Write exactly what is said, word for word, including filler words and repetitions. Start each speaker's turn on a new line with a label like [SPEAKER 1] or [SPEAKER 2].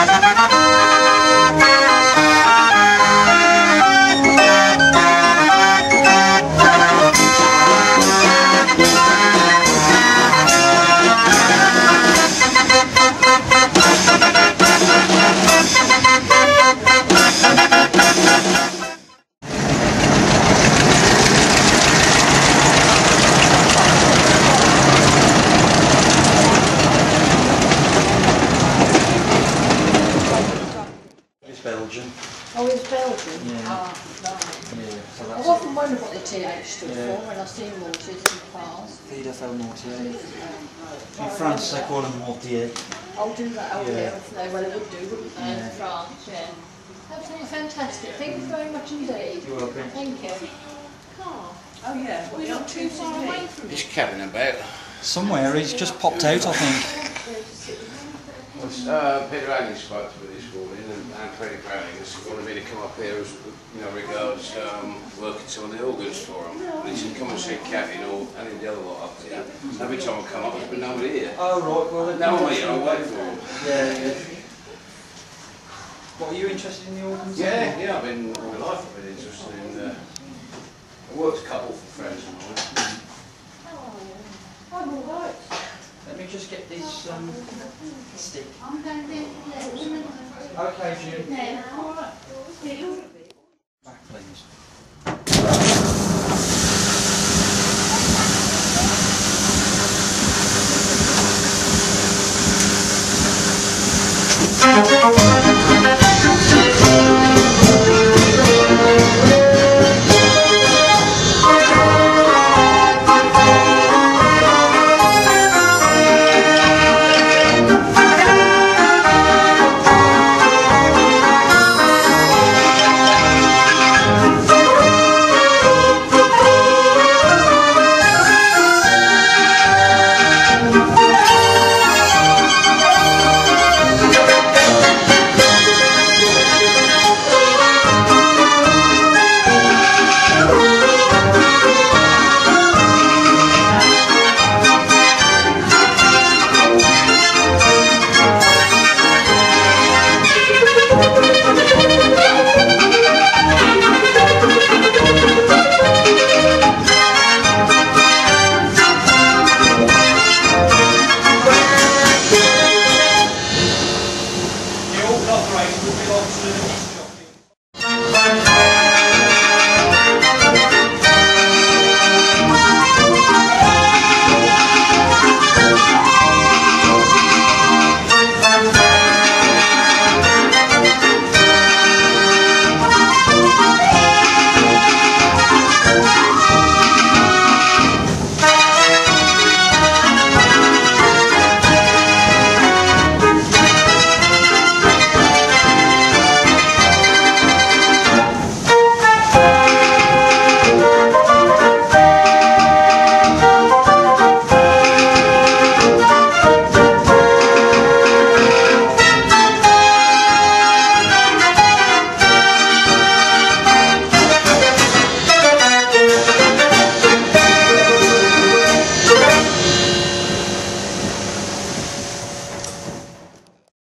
[SPEAKER 1] Belgian.
[SPEAKER 2] Oh, he's Belgian?
[SPEAKER 1] Yeah.
[SPEAKER 2] Ah, right.
[SPEAKER 1] Yeah, so
[SPEAKER 2] I
[SPEAKER 1] that's
[SPEAKER 2] often wondered what the T H stood
[SPEAKER 1] Yeah.
[SPEAKER 2] for when I see Mortiers in France.
[SPEAKER 1] Theta Fel Mortier. In France they call them Mortier.
[SPEAKER 2] I'll do that, oh
[SPEAKER 1] Yeah.
[SPEAKER 2] yeah, they well it would do, wouldn't they,
[SPEAKER 1] Yeah.
[SPEAKER 2] in France, yeah. Absolutely fantastic. Thank you very much indeed.
[SPEAKER 1] You're welcome.
[SPEAKER 2] Thank you. Oh,
[SPEAKER 3] Oh yeah,
[SPEAKER 2] we're not too far away from
[SPEAKER 4] He's
[SPEAKER 2] it.
[SPEAKER 4] cabin about.
[SPEAKER 1] Somewhere he's just popped out, I think.
[SPEAKER 4] Uh, Peter Allen spoke to me this morning, and, and Freddie Browning has wanted me to come up here as, you know, regards um, working some of the organs for him. But he said, come and see Kevin or any of the other lot up here. Every time I come up, there's been nobody here.
[SPEAKER 1] Oh right, well then.
[SPEAKER 4] Now I'm here, I'll wait for him.
[SPEAKER 1] Yeah, yeah. What, are you interested in the organs?
[SPEAKER 4] Yeah, yeah, I've been, all my life I've been interested in, uh, I worked a couple for friends of mine.
[SPEAKER 2] I'm all right.
[SPEAKER 1] Let me just get this um, stick.
[SPEAKER 2] I'm going to
[SPEAKER 1] Okay, June.
[SPEAKER 2] Yeah, all right.
[SPEAKER 1] Back, please.
[SPEAKER 5] Thank you.